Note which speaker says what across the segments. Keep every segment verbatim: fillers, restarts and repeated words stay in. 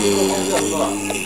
Speaker 1: ー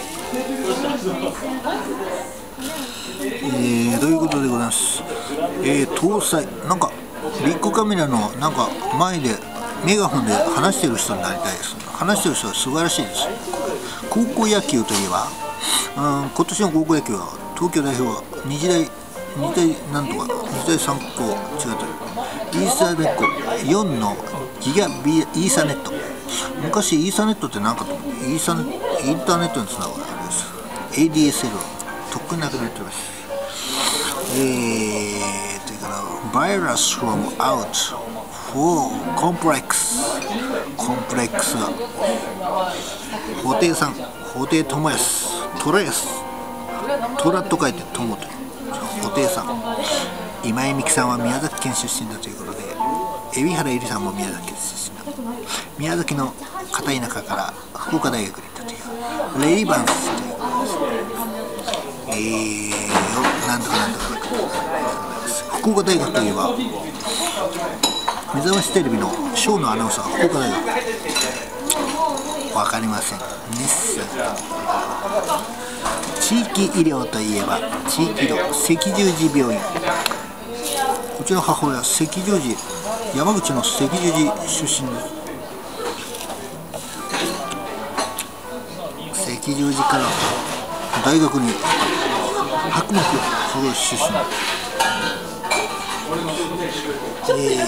Speaker 1: えー、ということでございます。えー、搭載なんかビッグカメラのなんか前でメガホンで話してる人になりたいです。話してる人は素晴らしいです。高校野球といえば、うん、今年の高校野球は東京代表は日大日大なんとか日大三高違ったイーサーネットよんのギガビイーサネット。昔イーサネットって何かと思うイーサネインターネットにつながるあれです。 エーディーエスエル とっくになくなってます。えーというからvirus from out for complex コンプレックスが布袋さん布袋寅泰トラヤストラと書いて友と布袋さん今井美樹さんは宮崎県出身だということで海老原ゆりさんも宮崎県出身だ宮崎の片田舎から福岡大学に行ったというレイバンスということですね。えー、なんとかなんとか福岡大学といえば目覚ましテレビのショーのアナウンサー福岡大学わかりません。地域医療といえば地域医療赤十字病院。うちの母親赤十字山口の赤十字出身です。赤十字から大学に博物学出身。え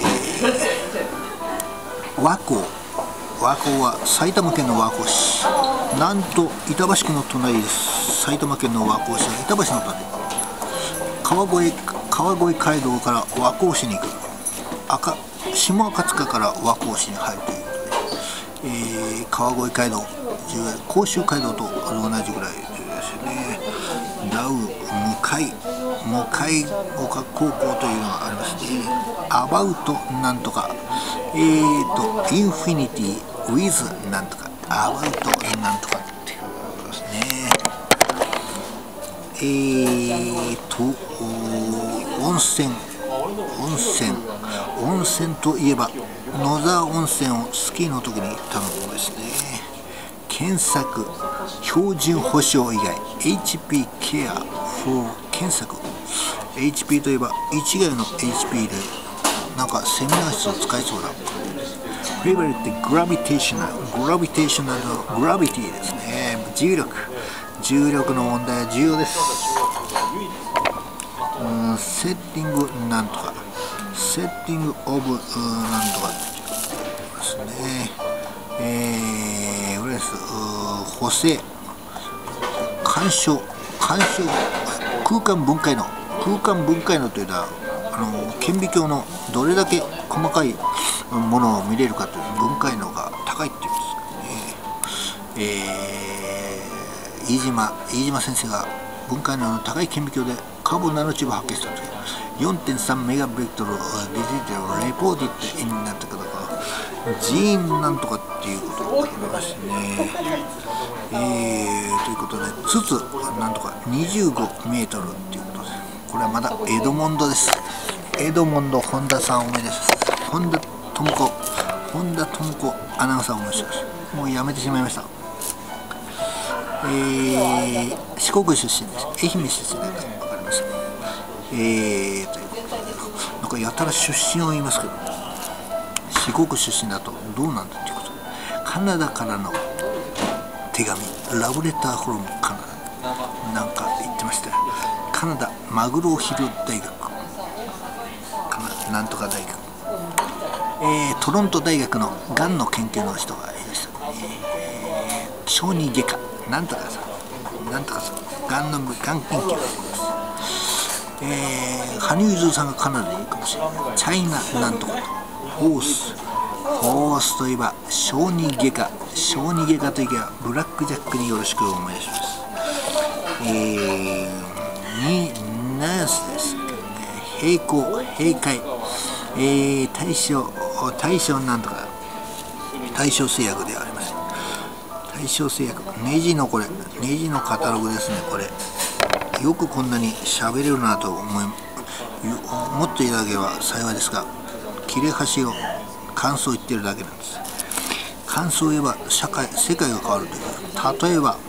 Speaker 1: ー、和光和光は埼玉県の和光市。なんと板橋区の隣です。埼玉県の和光市は板橋の隣。川越川越街道から和光市に行く赤下赤塚から和光市に入るということで、えー、川越街道甲州街道と同じぐらいですね。ラウ向井向岡高校というのがありまして、アバウトなんとかえーとインフィニティウィズなんとかアバウトなんとかっていうことですね。えーと温泉温泉温泉といえば野沢温泉をスキーの時に行ったのですね。検索標準保証以外 エイチピー ケア for 検索 エイチピー といえば一概の エイチピー でなんかセミナー室を使いそうだ。フェイバリットグラビテーショナルグラビテーショナルのグラビティですね。重力重力の問題は重要です。うんセッティングなんとかセッティングオブなんとかですね。えー、補正干渉干渉空間分解能空間分解能というのはあの顕微鏡のどれだけ細かいものを見れるかという分解能が高いっていうんですね。えー、飯島飯島先生が分解能の高い顕微鏡でカーボンナノチューブを発見したという よんてんさんメガベクトルディジタルレポーティッドインなんてことジーンなんとかっていうことがありますね。えー、ということで筒なんとかにじゅうごメートルっていうことでこれはまだエドモンドです。エドモンド本田さんおめでとう。本田智子本田智子アナウンサーおめでとう。もうやめてしまいました。えー、四国出身です。愛媛出身だから分かりました。えー、ということでなんかやたら出身を言いますけど四国出身だとどうなんだっていうことでカナダからの手紙ラブレターフロムカナダなんか言ってましたよ。カナダマグロヒル大学カナダなんとか大学、えー、トロント大学のがんの研究の人がいました、えー、小児外科なんとかさなんとかさがんのがん研究があります。えー、羽生結弦さんがカナダに行くかもしれないチャイナなんとかとホースホースといえば小児外科小児外科といえばブラックジャックによろしくお願いします。えー、にナースです。閉校閉会、えー、対象対象なんとか対象製薬であります。対象製薬ネジのこれネジのカタログですね。これよくこんなに喋れるなと思い思っていただければ幸いですが切れ端を感想言ってるだけなんです。 感想を言えば社会世界が変わるという、例えば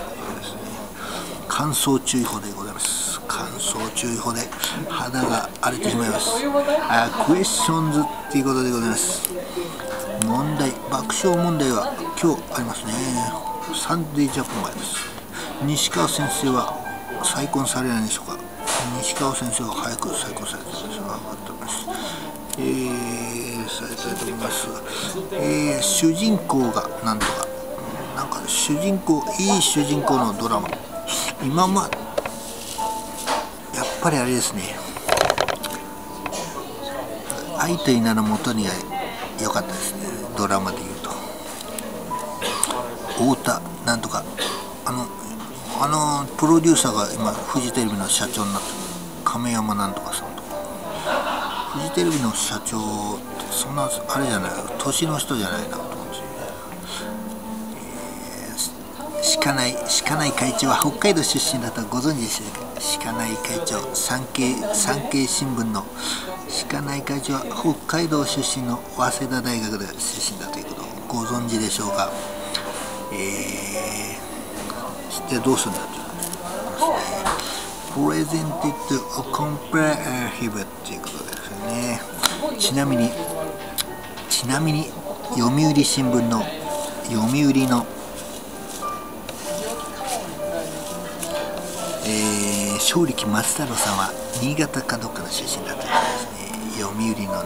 Speaker 1: 乾燥注意報でございます。乾燥注意報で肌が荒れてしまいます。あクエスチョンズっていうことでございます。問題、爆笑問題は今日ありますね。サンデージャポンがあります。西川先生は再婚されないんでしょうか。西川先生は早く再婚されてるんですが、分かっております。えー、されたいと思います。えー、主人公がなんとか、なんか主人公、いい主人公のドラマ。今ま、やっぱりあれですね。愛と稲の元には良かったですね。ドラマで言うと。太田なんとか、あの、あのプロデューサーが今フジテレビの社長になってる亀山なんとかさんとか。フジテレビの社長ってそんなあれじゃない、年の人じゃないなと思うんですよね。えー、鹿内鹿内会長は北海道出身だとご存知でしたか。鹿内会長、産経産経新聞の鹿内会長は北海道出身の早稲田大学で出身だということをご存知でしょうか。えー、知ってどうするんだということですね。プレゼンティッドコンプレヒブっていうことですよね。ちなみにちなみに読売新聞の読売の、えー、正力松太郎さんは新潟かどっかの出身だったんですね。読売の新潟、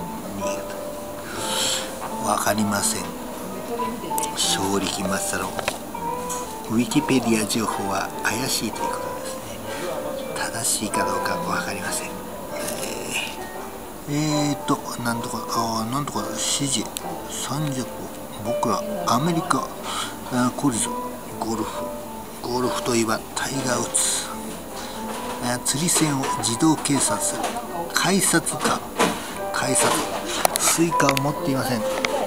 Speaker 1: わかりません。正力松太郎、ウィキペディア情報は怪しいということですね。正しいかどうかわかりません。えー、えーとなんとかあなんとか指示さんじゅっこ、僕らアメリカコリゾゴルフゴルフといえばタイガー・ウッズ、釣り銭を自動計算する改札か改札スイカを持っていません。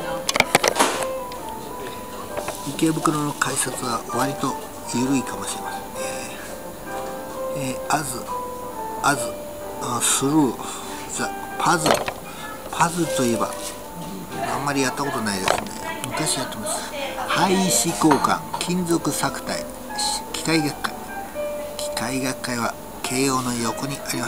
Speaker 1: 池袋の改札は割と緩いかもしれませんね。えー、アズアズスルーザパズルパズルといえばあんまりやったことないですね。昔やってます。廃止交換金属作体機械学会、機械学会は慶応の横にあります。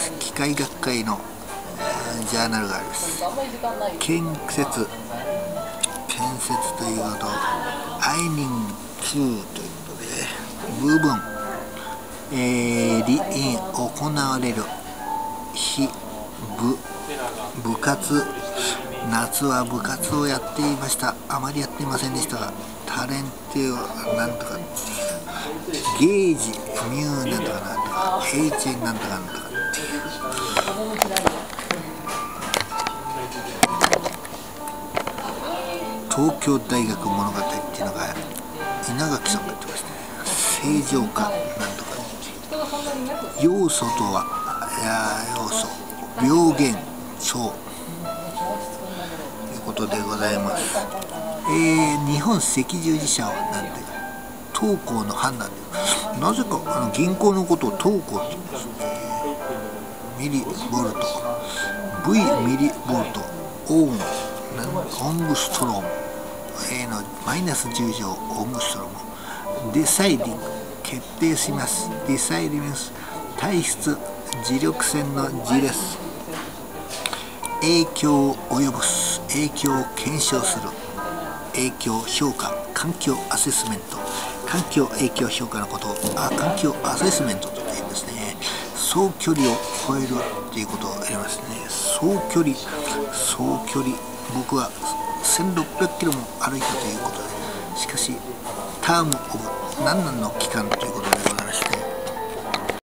Speaker 1: 機械学会の、えー、ジャーナルがあります。建設建設ということアイニングということで部分、えー、理員行われる非部部活、夏は部活をやっていました。あまりやっていませんでしたが、タレントなんとかゲージミューなんとかなんとか H なんとかなんとかっていう東京大学物語っていうのが稲垣さんが言ってましたね。正常化なんとかっていう要素とはいや要素病原症ということでございます。えー、日本赤十字社はなんて当行の判断でなぜかあの銀行のことを当行って言うんですね。ミリボルト V ミリボルトオーンオングストローム A のマイナスじゅう乗オングストロームデサイディング決定します。デサイディング体質磁力線の磁です。影響を及ぼす影響を検証する影響評価環境アセスメント環境影響評価のことをあ環境アセスメントと言うんですね。総距離を超えるということをやりますね。総距離総距離僕はせんろっぴゃくキロも歩いたということで、しかしタームオブ何年の期間ということ